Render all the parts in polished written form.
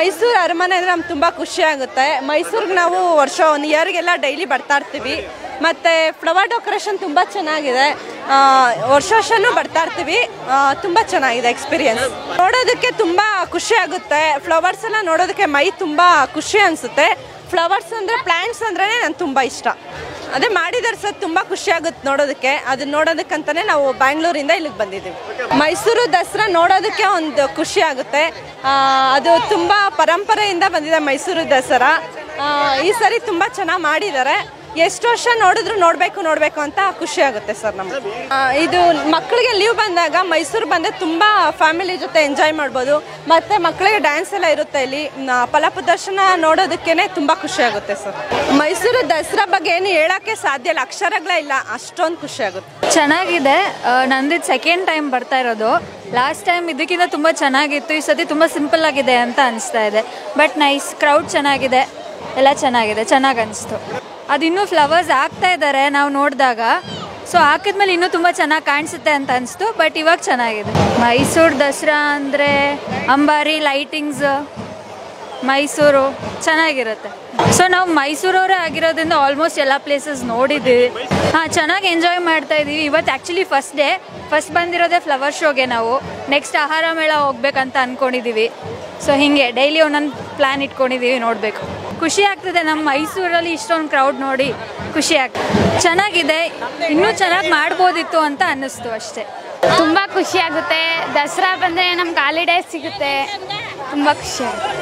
ಮೈಸೂರು ಅರಮನೆ ಅಂದರೆ ನಮ್ಗೆ ತುಂಬ ಖುಷಿ ಆಗುತ್ತೆ. ಮೈಸೂರಿಗೆ ನಾವು ವರ್ಷ 1 ಇಯರ್ಗೆಲ್ಲ ಡೈಲಿ ಬರ್ತಾ ಇರ್ತೀವಿ. ಮತ್ತು ಫ್ಲವರ್ ಡೆಕೋರೇಷನ್ ತುಂಬ ಚೆನ್ನಾಗಿದೆ. ವರ್ಷನೂ ಬರ್ತಾ ಇರ್ತೀವಿ. ತುಂಬ ಚೆನ್ನಾಗಿದೆ ಎಕ್ಸ್ಪೀರಿಯನ್ಸ್. ನೋಡೋದಕ್ಕೆ ತುಂಬ ಖುಷಿ ಆಗುತ್ತೆ. ಫ್ಲವರ್ಸ್ ಎಲ್ಲ ನೋಡೋದಕ್ಕೆ ಮೈ ತುಂಬ ಖುಷಿ ಅನಿಸುತ್ತೆ. ಫ್ಲವರ್ಸ್ ಅಂದರೆ ಪ್ಲ್ಯಾಂಟ್ಸ್ ಅಂದ್ರೆ ನನಗೆ ತುಂಬ ಇಷ್ಟ. ಅದೇ ಮಾಡಿದಾರೆ ಸರ್, ತುಂಬ ಖುಷಿ ಆಗುತ್ತೆ ನೋಡೋದಕ್ಕೆ. ಅದನ್ನ ನೋಡೋದಕ್ಕಂತಲೇ ನಾವು ಬ್ಯಾಂಗ್ಳೂರಿಂದ ಇಲ್ಲಿಗೆ ಬಂದಿದ್ದೀವಿ. ಮೈಸೂರು ದಸರಾ ನೋಡೋದಕ್ಕೆ ಒಂದು ಖುಷಿ ಆಗುತ್ತೆ. ಅದು ತುಂಬ ಪರಂಪರೆಯಿಂದ ಬಂದಿದೆ ಮೈಸೂರು ದಸರಾ. ಈ ಸರಿ ತುಂಬ ಚೆನ್ನಾಗಿ ಮಾಡಿದ್ದಾರೆ. ಎಷ್ಟು ವರ್ಷ ನೋಡಿದ್ರು ನೋಡಬೇಕು ಅಂತ ಖುಷಿ ಆಗುತ್ತೆ ಸರ್ ನಮ್ಗೆ. ಇದು ಮಕ್ಕಳಿಗೆ ಲೀವ್ ಬಂದಾಗ ಮೈಸೂರು ಬಂದರೆ ತುಂಬ ಫ್ಯಾಮಿಲಿ ಜೊತೆ ಎಂಜಾಯ್ ಮಾಡ್ಬೋದು. ಮತ್ತು ಮಕ್ಕಳಿಗೆ ಡ್ಯಾನ್ಸ್ ಎಲ್ಲ ಇರುತ್ತೆ ಇಲ್ಲಿ. ಫಲಪ್ರದರ್ಶನ ನೋಡೋದಕ್ಕೇ ತುಂಬ ಖುಷಿ ಆಗುತ್ತೆ ಸರ್. ಮೈಸೂರು ದಸರಾ ಬಗ್ಗೆ ಏನು ಹೇಳೋಕ್ಕೆ ಸಾಧ್ಯ ಇಲ್ಲ, ಅಕ್ಷರಗಳೇ ಇಲ್ಲ, ಅಷ್ಟೊಂದು ಖುಷಿ ಆಗುತ್ತೆ. ಚೆನ್ನಾಗಿದೆ. ನಂದಿದ್ದು ಸೆಕೆಂಡ್ ಟೈಮ್ ಬರ್ತಾ ಇರೋದು. ಲಾಸ್ಟ್ ಟೈಮ್ ಇದಕ್ಕಿಂತ ತುಂಬ ಚೆನ್ನಾಗಿತ್ತು. ಈ ಸತಿ ತುಂಬ ಸಿಂಪಲ್ ಆಗಿದೆ ಅಂತ ಅನಿಸ್ತಾ ಇದೆ. ಬಟ್ ನೈಸ್, ಕ್ರೌಡ್ ಚೆನ್ನಾಗಿದೆ, ಎಲ್ಲ ಚೆನ್ನಾಗಿದೆ, ಚೆನ್ನಾಗಿ ಅನಿಸ್ತು. ಅದಿನ್ನೂ ಫ್ಲವರ್ಸ್ ಹಾಕ್ತಾ ಇದ್ದಾರೆ ನಾವು ನೋಡಿದಾಗ. ಸೊ ಹಾಕಿದ್ಮೇಲೆ ಇನ್ನೂ ತುಂಬ ಚೆನ್ನಾಗಿ ಕಾಣಿಸುತ್ತೆ ಅಂತ ಅನಿಸ್ತು. ಬಟ್ ಇವಾಗ ಚೆನ್ನಾಗಿದೆ. ಮೈಸೂರು ದಸರಾ ಅಂದರೆ ಅಂಬಾರಿ, ಲೈಟಿಂಗ್ಸ್, ಮೈಸೂರು ಚೆನ್ನಾಗಿರುತ್ತೆ. ಸೊ ನಾವು ಮೈಸೂರವರೇ ಆಗಿರೋದ್ರಿಂದ ಆಲ್ಮೋಸ್ಟ್ ಎಲ್ಲ ಪ್ಲೇಸಸ್ ನೋಡಿದ್ದೀವಿ. ಚೆನ್ನಾಗಿ ಎಂಜಾಯ್ ಮಾಡ್ತಾ ಇದ್ದೀವಿ. ಇವತ್ತು ಆ್ಯಕ್ಚುಲಿ ಫಸ್ಟ್ ಬಂದಿರೋದೇ ಫ್ಲವರ್ ಶೋಗೆ. ನಾವು ನೆಕ್ಸ್ಟ್ ಆಹಾರ ಮೇಳ ಹೋಗ್ಬೇಕಂತ ಅಂದ್ಕೊಂಡಿದ್ದೀವಿ. ಸೊ ಹೀಗೆ ಡೈಲಿ ಒಂದೊಂದು ಪ್ಲ್ಯಾನ್ ಇಟ್ಕೊಂಡಿದ್ದೀವಿ, ನೋಡಬೇಕು. ಖುಷಿ ಆಗ್ತದೆ ನಮ್ಮ ಮೈಸೂರಲ್ಲಿ ಇಷ್ಟೊಂದು ಕ್ರೌಡ್ ನೋಡಿ, ಖುಷಿ ಆಗ್ತದೆ. ಚೆನ್ನಾಗಿದೆ, ಇನ್ನೂ ಚೆನ್ನಾಗಿ ಮಾಡ್ಬೋದಿತ್ತು ಅಂತ ಅನ್ನಿಸ್ತು ಅಷ್ಟೇ. ತುಂಬ ಖುಷಿ ಆಗುತ್ತೆ. ದಸರಾ ಬಂದರೆ ನಮ್ಗೆ ಹಾಲಿಡೇಸ್ ಸಿಗುತ್ತೆ, ತುಂಬ ಖುಷಿ ಆಗುತ್ತೆ.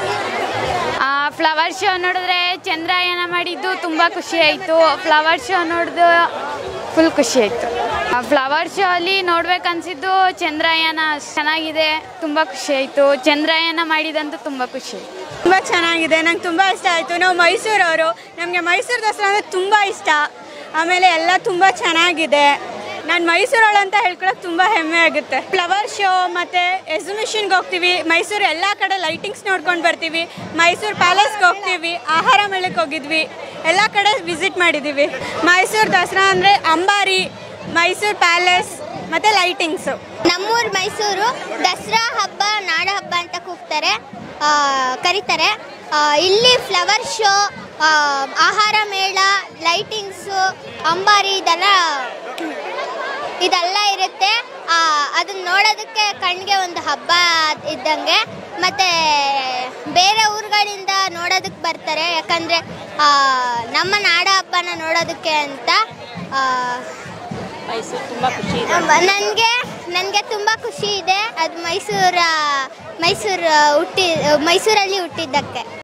ಫ್ಲವರ್ ಶೋ ನೋಡಿದ್ರೆ ಚಂದ್ರಯಾನ ಮಾಡಿದ್ದು ತುಂಬ ಖುಷಿ ಆಯಿತು. ಫ್ಲವರ್ ಶೋ ನೋಡಿದು ಫುಲ್ ಖುಷಿ ಆಯಿತು. ಫ್ಲವರ್ ಶೋ ಅಲ್ಲಿ ನೋಡ್ಬೇಕನ್ಸಿದ್ದು ಚಂದ್ರಯಾನ ಚೆನ್ನಾಗಿದೆ, ತುಂಬ ಖುಷಿ ಆಯಿತು. ಚಂದ್ರಯಾನ ಮಾಡಿದಂತೂ ತುಂಬ ಖುಷಿ ಆಯಿತು. ತುಂಬ ಚೆನ್ನಾಗಿದೆ, ನಂಗೆ ತುಂಬ ಇಷ್ಟ ಆಯಿತು. ನಾವು ಮೈಸೂರವರು, ನಮಗೆ ಮೈಸೂರು ದಸರಾ ಅಂದರೆ ತುಂಬ ಇಷ್ಟ. ಆಮೇಲೆ ಎಲ್ಲ ತುಂಬ ಚೆನ್ನಾಗಿದೆ. ನಾನು ಮೈಸೂರವಳು ಅಂತ ಹೇಳ್ಕೊಳಕ್ಕೆ ತುಂಬ ಹೆಮ್ಮೆ ಆಗುತ್ತೆ. ಫ್ಲವರ್ ಶೋ ಮತ್ತು ಎಕ್ಸಿಬಿಷನ್ಗೆ ಹೋಗ್ತೀವಿ. ಮೈಸೂರು ಎಲ್ಲ ಕಡೆ ಲೈಟಿಂಗ್ಸ್ ನೋಡ್ಕೊಂಡು ಬರ್ತೀವಿ. ಮೈಸೂರು ಪ್ಯಾಲೇಸ್ಗೆ ಹೋಗ್ತೀವಿ, ಆಹಾರ ಮೇಳಕ್ಕೆ ಹೋಗಿದ್ವಿ, ಎಲ್ಲ ಕಡೆ ವಿಸಿಟ್ ಮಾಡಿದ್ದೀವಿ. ಮೈಸೂರು ದಸರಾ ಅಂದರೆ ಅಂಬಾರಿ, ಮೈಸೂರು ಪ್ಯಾಲೇಸ್ ಮತ್ತು ಲೈಟಿಂಗ್ಸು. ನಮ್ಮೂರು ಮೈಸೂರು ದಸರಾ ಹಬ್ಬ ನಾಡ ಹಬ್ಬ ಅಂತ ಕರೀತಾರೆ. ಇಲ್ಲಿ ಫ್ಲವರ್ ಶೋ, ಆಹಾರ ಮೇಳ, ಲೈಟಿಂಗ್ಸು, ಅಂಬಾರಿ ಇದೆಲ್ಲ ಇರುತ್ತೆ. ಅದನ್ನ ನೋಡೋದಕ್ಕೆ ಕಣ್ಣಿಗೆ ಒಂದು ಹಬ್ಬ ಇದ್ದಂಗೆ. ಮತ್ತು ಬೇರೆ ಊರುಗಳಿಂದ ನೋಡೋದಕ್ಕೆ ಬರ್ತಾರೆ, ಯಾಕಂದರೆ ನಮ್ಮ ನಾಡ ಹಬ್ಬನ ನೋಡೋದಕ್ಕೆ ಅಂತ. ನನಗೆ ತುಂಬ ಖುಷಿ ಇದೆ. ಅದು ಮೈಸೂರಲ್ಲಿ ಹುಟ್ಟಿದ್ದಕ್ಕೆ.